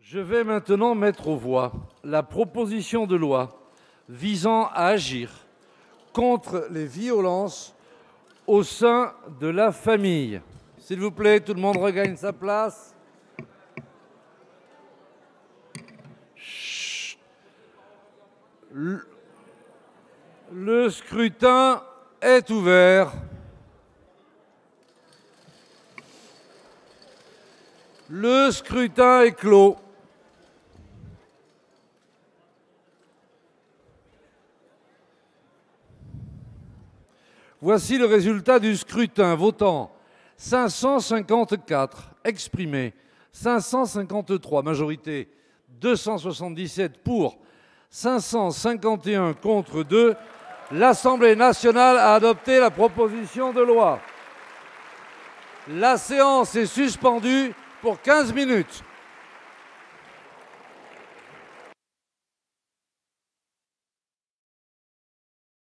Je vais maintenant mettre aux voix la proposition de loi visant à agir contre les violences au sein de la famille. S'il vous plaît, tout le monde regagne sa place. Chut. Le scrutin est ouvert. Le scrutin est clos. Voici le résultat du scrutin. Votant 554, exprimé 553, majorité 277 pour, 551 contre 2. L'Assemblée nationale a adopté la proposition de loi. La séance est suspendue pour 15 minutes.